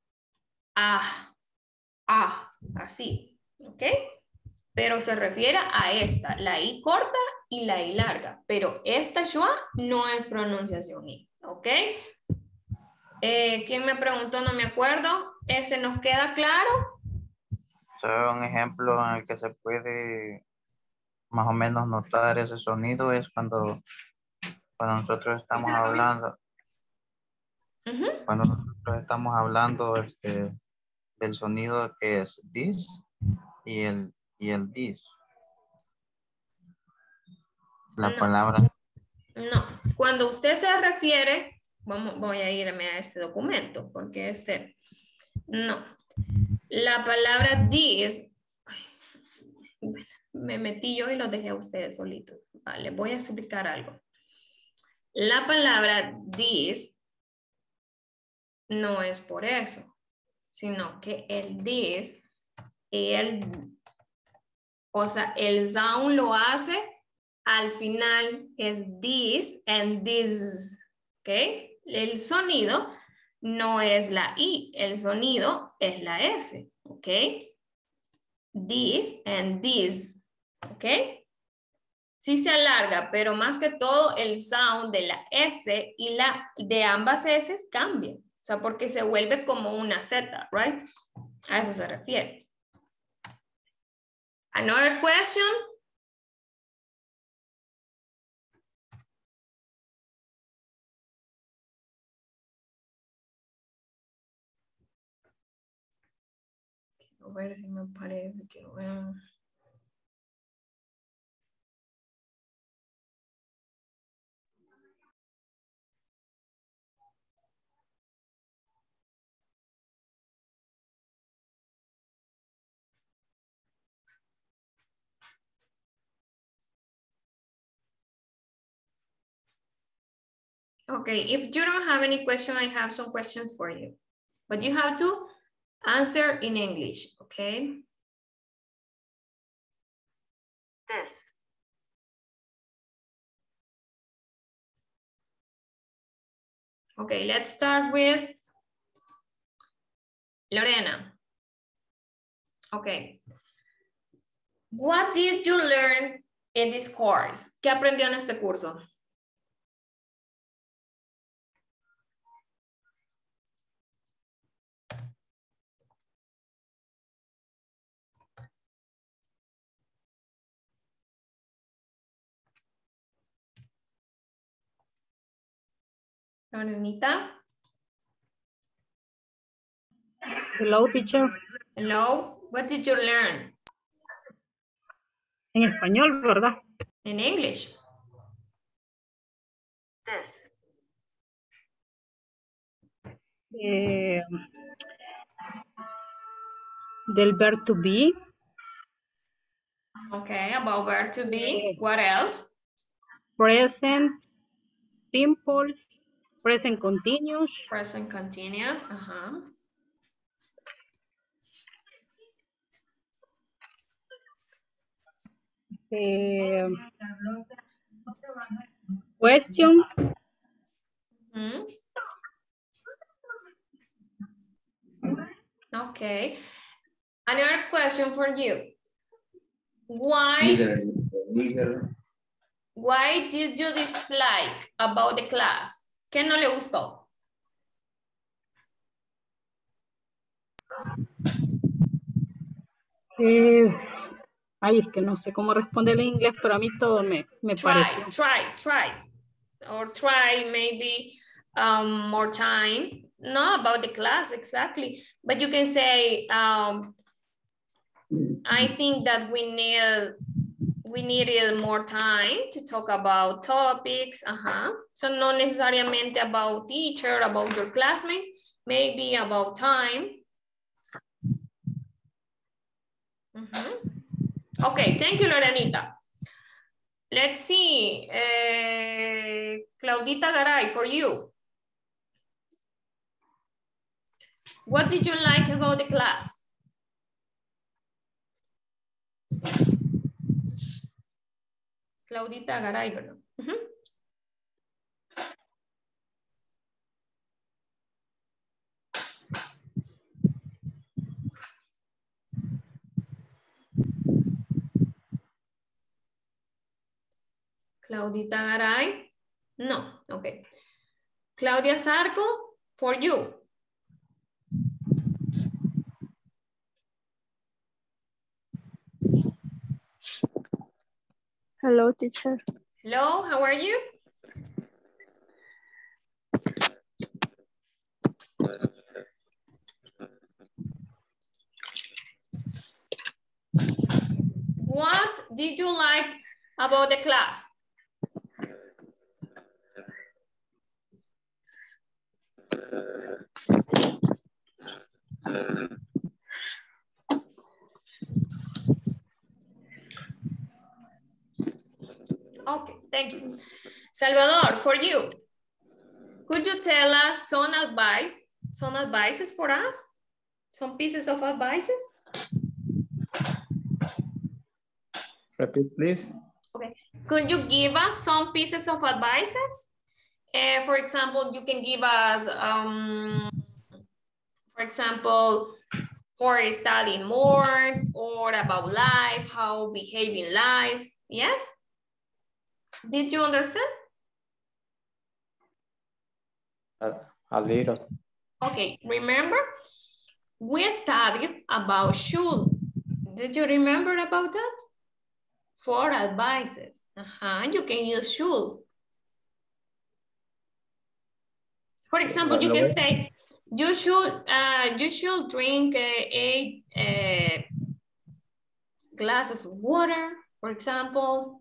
[SPEAKER 1] así, ¿ok? Pero se refiere a esta, la I corta y la I larga, pero esta schwa no es pronunciación I, ¿ok? ¿Quién me preguntó? No me acuerdo. ¿Ese nos queda claro?
[SPEAKER 8] Un ejemplo en el que se puede más o menos notar ese sonido es cuando nosotros estamos hablando, cuando nosotros estamos hablando del sonido que es this y el this. La
[SPEAKER 1] No.
[SPEAKER 8] palabra.
[SPEAKER 1] No. Cuando usted se refiere, voy a irme a este documento, porque no. La palabra this, me metí yo y lo dejé a ustedes solitos. Vale, voy a explicar algo. La palabra this no es por eso, sino que el this, o sea, el sound lo hace al final, es this and this, ¿ok? El sonido no es la I, el sonido es la S, ¿ok? This and this, ¿ok? Sí se alarga, pero más que todo el sound de la S y la de ambas S cambia. O sea, porque se vuelve como una Z, right? A eso se refiere. Another question? Quiero ver si me parece, quiero ver. Okay, if you don't have any question, I have some questions for you. But you have to answer in English, okay? This. Okay, let's start with Lorena. Okay. What did you learn in this course? ¿Qué aprendió en este curso? Lorenita.
[SPEAKER 9] Hello, teacher.
[SPEAKER 1] Hello. What did you learn?
[SPEAKER 9] En español, ¿verdad?
[SPEAKER 1] In English. This.
[SPEAKER 9] Del verb to be.
[SPEAKER 1] Okay, about verb to be. What else?
[SPEAKER 9] Present, simple, present continuous.
[SPEAKER 1] Present continuous.
[SPEAKER 9] Question.
[SPEAKER 1] Okay. Another question for you. Why did you dislike about the class? ¿Qué no le gustó?
[SPEAKER 9] Ay, es que no sé cómo responder en inglés, pero a mí todo me pareció.
[SPEAKER 1] Try. Or try maybe more time. No, about the class, exactly. But you can say, I think that we needed more time to talk about topics. So not necessariamente about teacher, about your classmates, maybe about time. Okay, thank you, Lorenita. Let's see, Claudita Garay, for you. What did you like about the class? Claudita Garay, ¿verdad? Claudita Garay? No, okay. Claudia Sarco, for you.
[SPEAKER 10] Hello, teacher.
[SPEAKER 1] Hello, how are you? What did you like about the class? Okay, thank you. Salvador, for you, could you tell us some advices for us? Some pieces of advices?
[SPEAKER 6] Repeat, please.
[SPEAKER 1] Okay, could you give us some pieces of advices? For example, you can give us, for example, for studying more or about life, how behave in life. Yes? Did you understand?
[SPEAKER 6] A little.
[SPEAKER 1] Okay, remember? We studied about should. Did you remember about that? For advices. You can use should. For example, you can say, you should drink 8 glasses of water, for example.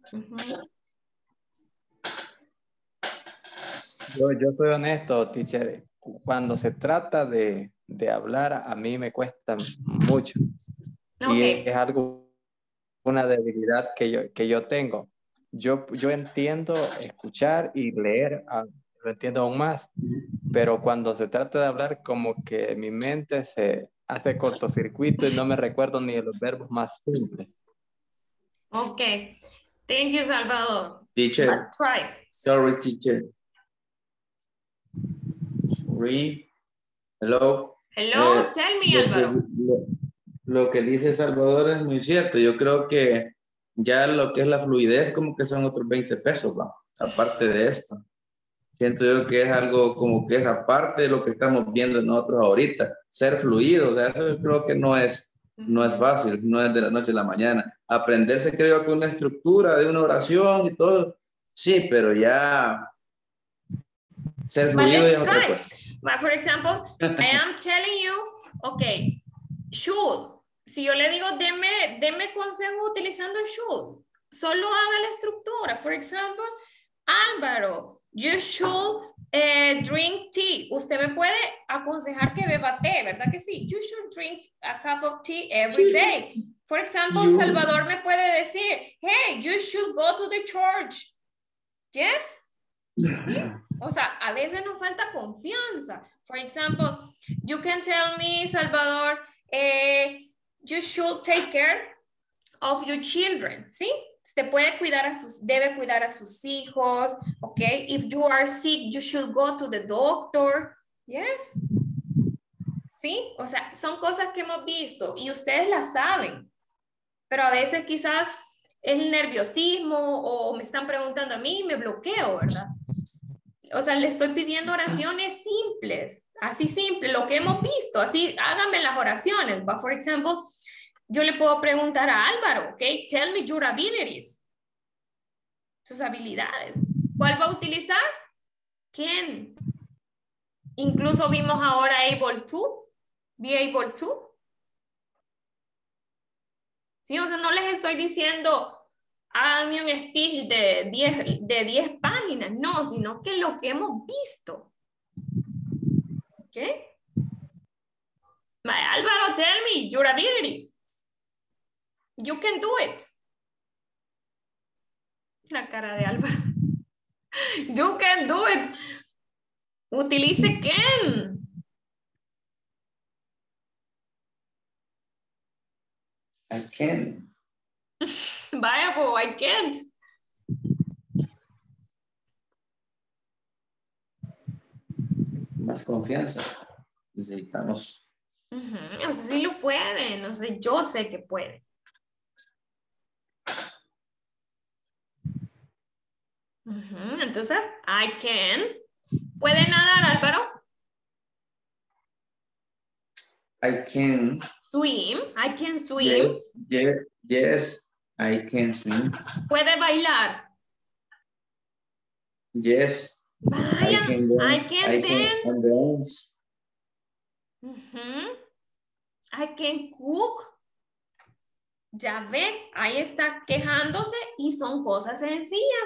[SPEAKER 6] Yo soy honesto, teacher. Cuando se trata de hablar, a mí me cuesta mucho.
[SPEAKER 1] Okay.
[SPEAKER 6] Y es algo, una debilidad que yo tengo. Yo entiendo escuchar y leer lo entiendo aún más. Pero cuando se trata de hablar, como que mi mente se hace cortocircuito y no me recuerdo ni de los verbos más simples.
[SPEAKER 1] Ok. Thank you, Salvador.
[SPEAKER 4] Teacher,
[SPEAKER 1] But try.
[SPEAKER 4] sorry, teacher. Sorry. Hello.
[SPEAKER 1] Hello, tell me, Álvaro.
[SPEAKER 4] Lo que dice Salvador es muy cierto. Yo creo que ya lo que es la fluidez, como que son otros 20 pesos, ¿va? Aparte de esto. Siento yo que es algo como que es aparte de lo que estamos viendo nosotros ahorita. Ser fluido, o sea, eso yo creo que no es fácil, no es de la noche a la mañana. Aprenderse, creo que una estructura de una oración y todo, sí, pero ya ser fluido es otra cosa.
[SPEAKER 1] But for example, I am telling you, okay, should. Si yo le digo, deme consejo utilizando should, solo haga la estructura. For example, Álvaro, you should drink tea. Usted me puede aconsejar que beba té, ¿verdad que sí? You should drink a cup of tea every day. For example, Salvador me puede decir, hey, you should go to the church. Yes? ¿Sí? O sea, a veces nos falta confianza. For example, you can tell me, Salvador, you should take care of your children, ¿sí? Usted debe cuidar a sus hijos, ¿ok? If you are sick, you should go to the doctor, ¿yes? ¿Sí? O sea, son cosas que hemos visto y ustedes las saben, pero a veces quizás es el nerviosismo o me están preguntando a mí y me bloqueo, ¿verdad? O sea, le estoy pidiendo oraciones simples, así simple, lo que hemos visto, así, háganme las oraciones. But for example, yo le puedo preguntar a Álvaro, ¿ok? Tell me your abilities. Sus habilidades. ¿Cuál va a utilizar? ¿Quién? Incluso vimos ahora able to, be able to. Sí, o sea, no les estoy diciendo háganme un speech de 10 páginas, no, sino que lo que hemos visto. ¿Ok? Álvaro, tell me your abilities. You can do it. La cara de Álvaro. You can do it. Utilice can.
[SPEAKER 4] I can.
[SPEAKER 1] Viable, I can't.
[SPEAKER 4] Más confianza. Necesitamos.
[SPEAKER 1] O sea, sí lo pueden. O sea, yo sé que pueden. Entonces, I can. ¿Puede nadar, Álvaro?
[SPEAKER 4] I can.
[SPEAKER 1] Swim. I can swim.
[SPEAKER 4] Yes, I can swim.
[SPEAKER 1] ¿Puede bailar?
[SPEAKER 4] Yes.
[SPEAKER 1] Vaya, I can dance. I can cook. Ya ve, ahí está quejándose y son cosas sencillas.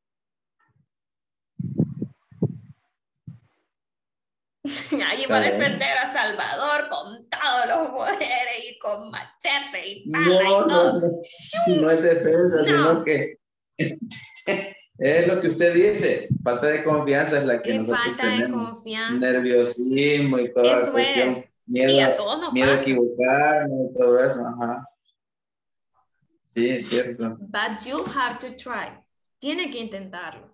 [SPEAKER 1] Ahí va a defender a Salvador con todos los poderes y con machete y pala y todo.
[SPEAKER 4] No es defensa, sino que es lo que usted dice. Falta de confianza es la que nosotros
[SPEAKER 1] falta
[SPEAKER 4] tenemos.
[SPEAKER 1] De confianza.
[SPEAKER 4] Nerviosismo y toda la cuestión.
[SPEAKER 1] Es.
[SPEAKER 4] Miedo,
[SPEAKER 1] y a todos nos
[SPEAKER 4] miedo a
[SPEAKER 1] pasa.
[SPEAKER 4] equivocarnos y todo eso. Ajá. Sí, es cierto.
[SPEAKER 1] But you have to try. Tiene que intentarlo.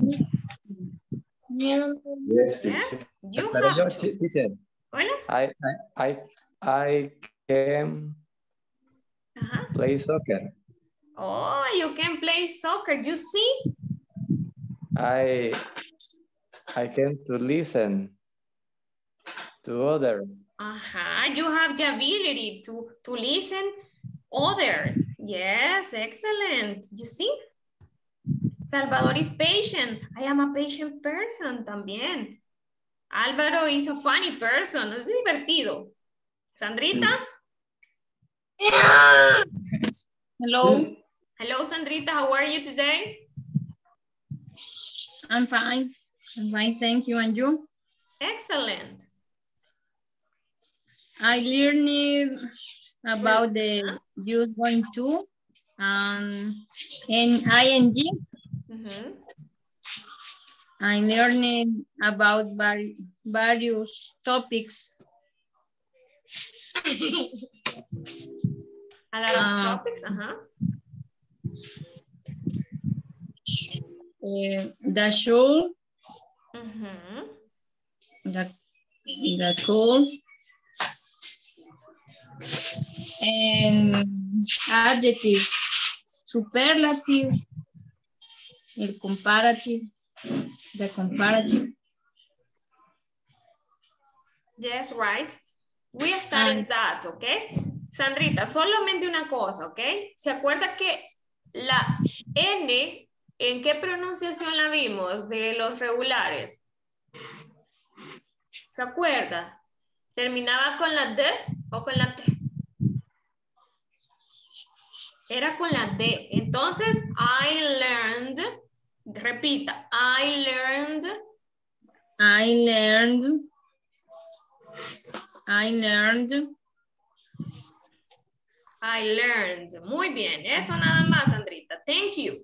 [SPEAKER 4] Yes,
[SPEAKER 1] you
[SPEAKER 6] Pero
[SPEAKER 1] have
[SPEAKER 6] yo,
[SPEAKER 1] to.
[SPEAKER 6] teacher,
[SPEAKER 1] Hola.
[SPEAKER 6] I can play soccer.
[SPEAKER 1] Oh, you can play soccer. You see?
[SPEAKER 6] I can to listen to others.
[SPEAKER 1] You have the ability to listen others. Yes, excellent. You see? Salvador is patient. I am a patient person también. Álvaro is a funny person. Es divertido. Sandrita?
[SPEAKER 7] Hello.
[SPEAKER 1] Hello, Sandrita. How are you today?
[SPEAKER 7] I'm fine. I'm fine, thank you. And you?
[SPEAKER 1] Excellent.
[SPEAKER 7] I learned about the use going to and ing. I'm learning about various topics.
[SPEAKER 1] A lot of topics,
[SPEAKER 7] The show, the cool, and adjectives, superlative, el comparative, the comparative.
[SPEAKER 1] Yes, right. We studied that, okay? Sandrita, solamente una cosa, ¿ok? ¿Se acuerda que la N, en qué pronunciación la vimos de los regulares? ¿Se acuerda? ¿Terminaba con la D o con la T? Era con la D. Entonces, I learned, repita, I learned. Muy bien. Eso nada más, Sandrita. Thank you.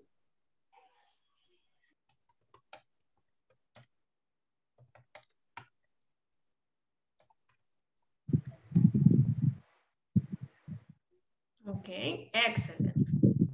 [SPEAKER 1] Okay, excellent.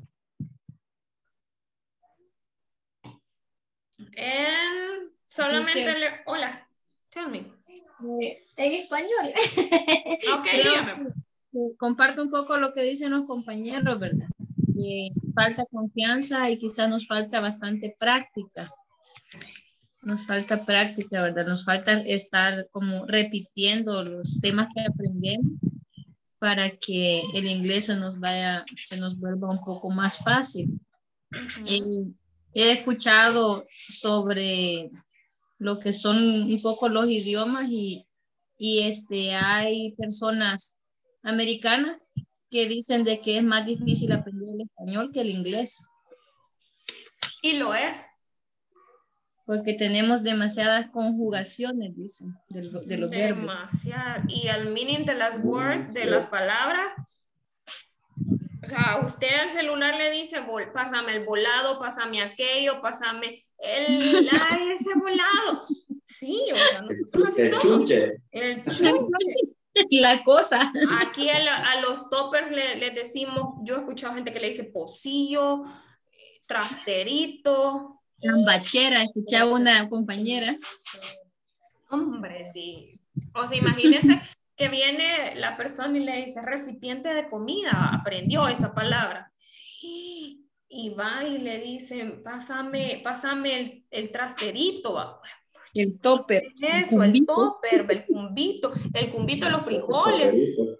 [SPEAKER 1] And solamente hola, tell me.
[SPEAKER 5] En español.
[SPEAKER 1] Ok, dígame.
[SPEAKER 7] Comparto un poco lo que dicen los compañeros, ¿verdad? Falta confianza y quizás nos falta bastante práctica. Nos falta práctica, ¿verdad? Nos falta estar como repitiendo los temas que aprendemos para que el inglés se nos vuelva un poco más fácil. He escuchado sobre lo que son un poco los idiomas y hay personas americanas que dicen de que es más difícil aprender el español que el inglés.
[SPEAKER 1] Y lo es.
[SPEAKER 7] Porque tenemos demasiadas conjugaciones, dicen, de los verbos.
[SPEAKER 1] Demasiado. Y el meaning de las words, de las palabras. O sea, usted al celular le dice, pásame el volado, pásame aquello, pásame ese volado. Sí, o sea, nosotros así somos. El chuche.
[SPEAKER 7] La cosa.
[SPEAKER 1] Aquí a los toppers les decimos, yo he escuchado gente que le dice pocillo, trasterito.
[SPEAKER 7] Lambachera, escuchaba una compañera.
[SPEAKER 1] Hombre, sí. O sea, imagínense que viene la persona y le dice recipiente de comida, aprendió esa palabra. Y va y le dicen, pásame el trasterito bajo.
[SPEAKER 7] El topper.
[SPEAKER 1] Eso, el topper, el cumbito de los frijoles.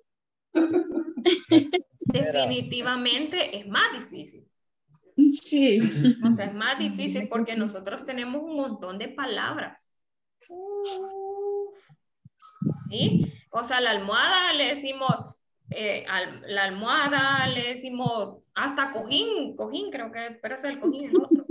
[SPEAKER 1] Definitivamente es más difícil.
[SPEAKER 7] Sí.
[SPEAKER 1] O sea, es más difícil porque nosotros tenemos un montón de palabras. ¿Sí? O sea, la almohada le decimos, la almohada le decimos, hasta cojín creo que, pero ese es el cojín, el otro.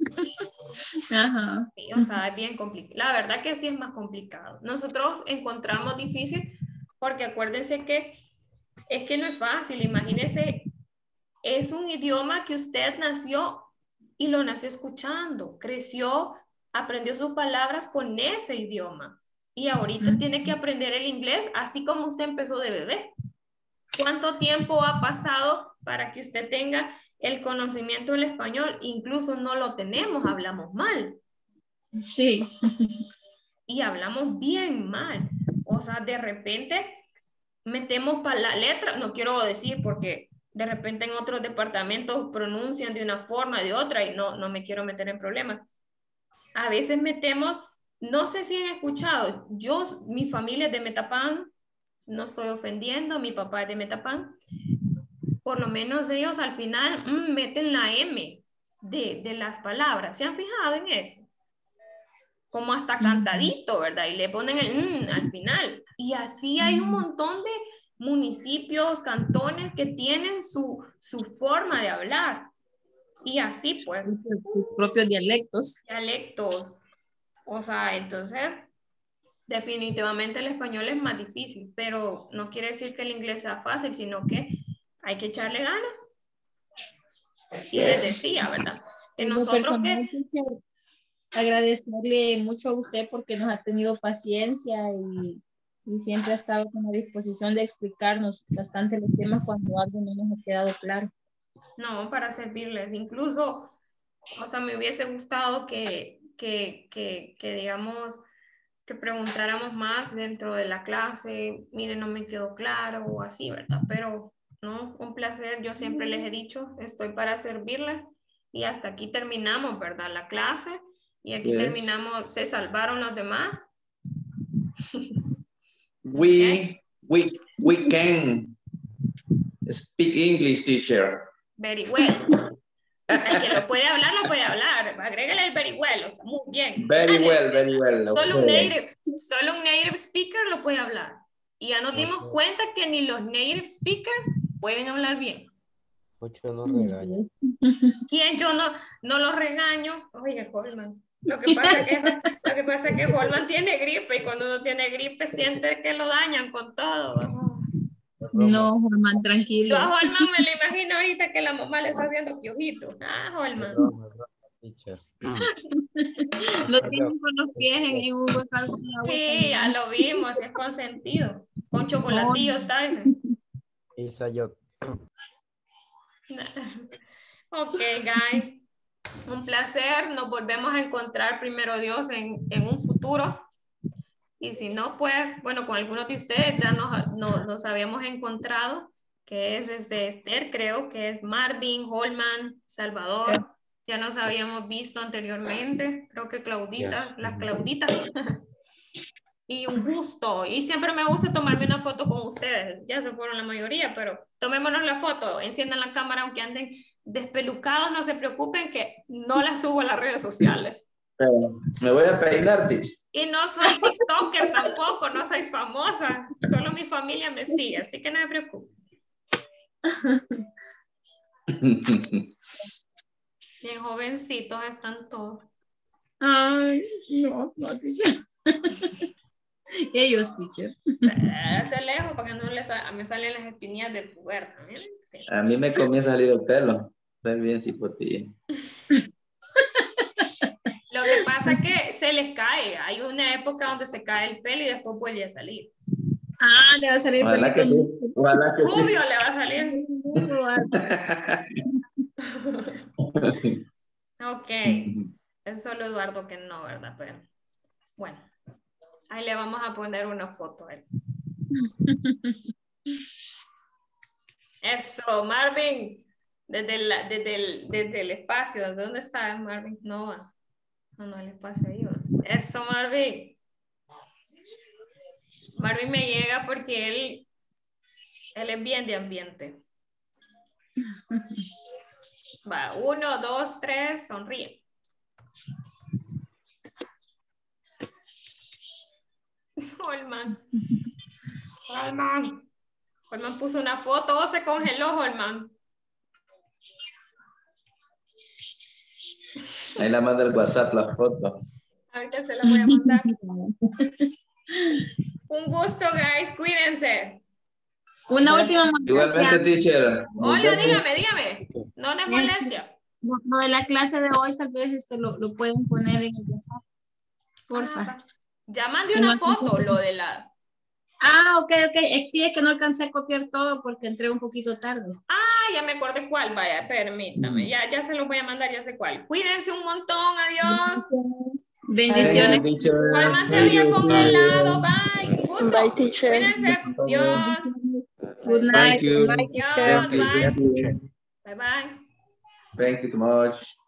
[SPEAKER 7] Ajá.
[SPEAKER 1] Sí, o sea, es bien complicado. La verdad que sí es más complicado. Nosotros encontramos difícil porque acuérdense que es que no es fácil. Imagínense, es un idioma que usted nació y lo nació escuchando, creció, aprendió sus palabras con ese idioma y ahorita tiene que aprender el inglés así como usted empezó de bebé. ¿Cuánto tiempo ha pasado para que usted tenga el conocimiento del español? Incluso no lo tenemos, hablamos mal.
[SPEAKER 7] Sí.
[SPEAKER 1] Y hablamos bien mal. O sea, de repente metemos para la letra, no quiero decir porque de repente en otros departamentos pronuncian de una forma, de otra, y no me quiero meter en problemas. A veces metemos, no sé si han escuchado, mi familia es de Metapán, no estoy ofendiendo, mi papá es de Metapán, por lo menos ellos al final meten la M de las palabras. ¿Se han fijado en eso? Como hasta cantadito, ¿verdad? Y le ponen el al final. Y así hay un montón de municipios, cantones que tienen su forma de hablar. Y así pues.
[SPEAKER 7] Sus propios dialectos.
[SPEAKER 1] Dialectos. O sea, entonces, definitivamente el español es más difícil, pero no quiere decir que el inglés sea fácil, sino que hay que echarle ganas. Y les decía, ¿verdad? Que nosotros que...
[SPEAKER 7] agradecerle mucho a usted porque nos ha tenido paciencia y siempre ha estado con la disposición de explicarnos bastante los temas cuando algo no nos ha quedado claro.
[SPEAKER 1] No, para servirles. Incluso, o sea, me hubiese gustado que digamos, que preguntáramos más dentro de la clase. Miren, no me quedó claro o así, ¿verdad? Pero no, un placer. Yo siempre les he dicho, estoy para servirles. Y hasta aquí terminamos, ¿verdad? La clase. Y aquí terminamos. ¿Se salvaron los demás?
[SPEAKER 4] We can speak English, teacher.
[SPEAKER 1] Very well. O sea, que lo puede hablar. Agrégale el very well. O sea, muy bien.
[SPEAKER 4] Very well.
[SPEAKER 1] Solo
[SPEAKER 4] Okay.
[SPEAKER 1] un native speaker lo puede hablar. Y ya nos dimos cuenta que ni los native speakers pueden hablar bien.
[SPEAKER 2] Mucho no regaña.
[SPEAKER 1] ¿Quién? Yo no lo regaño. Oye, Holman. Lo que pasa es que Holman tiene gripe y cuando uno tiene gripe siente que lo dañan con todo.
[SPEAKER 7] No, Holman, tranquilo.
[SPEAKER 1] Yo a Holman me lo imagino ahorita que la mamá le está haciendo piojitos. Ah, Holman.
[SPEAKER 7] Lo tienen con los pies en un huecal con agua.
[SPEAKER 1] Sí, ya lo vimos, es consentido. Con chocolatillo está ese.
[SPEAKER 2] Esa yo.
[SPEAKER 1] Ok, guys. Un placer. Nos volvemos a encontrar, primero Dios, en un futuro. Y si no, pues, bueno, con algunos de ustedes ya nos habíamos encontrado, que es Esther, creo, que es Marvin, Holman, Salvador. Ya nos habíamos visto anteriormente. Creo que Claudita, las Clauditas. Y un gusto. Y siempre me gusta tomarme una foto con ustedes. Ya se fueron la mayoría, pero tomémonos la foto. Enciendan la cámara, aunque anden despelucados, no se preocupen que no la subo a las redes sociales.
[SPEAKER 4] Me voy a peinar, teacher.
[SPEAKER 1] Y no soy TikToker tampoco, no soy famosa. Solo mi familia me sigue, así que no me preocupen. Bien jovencitos están todos.
[SPEAKER 7] Ay, no, teacher. Ellos, teacher.
[SPEAKER 1] Se lejos para que no me salen las espinillas del puberto.
[SPEAKER 4] A mí me comienza a salir el pelo. Estoy bien cipotilla.
[SPEAKER 1] Lo que pasa es que se les cae. Hay una época donde se cae el pelo y después vuelve a salir.
[SPEAKER 7] Ah, le va a salir el
[SPEAKER 4] Ojalá que sí. Ojalá que sí.
[SPEAKER 1] Rubio le va a salir. Ok. Es solo Eduardo que no, ¿verdad? Pero bueno. Ahí le vamos a poner una foto a él. Eso, Marvin. Desde el espacio. ¿Dónde está Marvin? No va. No, el espacio ahí va. Eso, Marvin. Marvin me llega porque él es bien de ambiente. Va, 1, 2, 3, sonríe. Holman puso una foto o se congeló, Holman.
[SPEAKER 4] Ahí la manda el WhatsApp la foto.
[SPEAKER 1] Ahorita se la voy a mandar. Un gusto, guys. Cuídense.
[SPEAKER 7] Una última
[SPEAKER 4] Igualmente, teacher.
[SPEAKER 1] Hola, dígame. No les molestia.
[SPEAKER 7] Lo de la clase de hoy, tal vez lo pueden poner en el WhatsApp. Porfa.
[SPEAKER 1] Ya mandé una foto, lo de la...
[SPEAKER 7] Ah, ok. Sí, es que no alcancé a copiar todo porque entré un poquito tarde.
[SPEAKER 1] Ah, ya me acordé cuál. Vaya, permítame. Ya se los voy a mandar, ya sé cuál. Cuídense un montón. Adiós.
[SPEAKER 7] Bendiciones.
[SPEAKER 1] Holman se había congelado. Bye. Gusto.
[SPEAKER 9] Bye, teacher.
[SPEAKER 1] Cuídense. Dios.
[SPEAKER 7] Good night.
[SPEAKER 4] Thank you.
[SPEAKER 9] Bye, teacher.
[SPEAKER 1] Bye. Bye.
[SPEAKER 4] Thank you so much.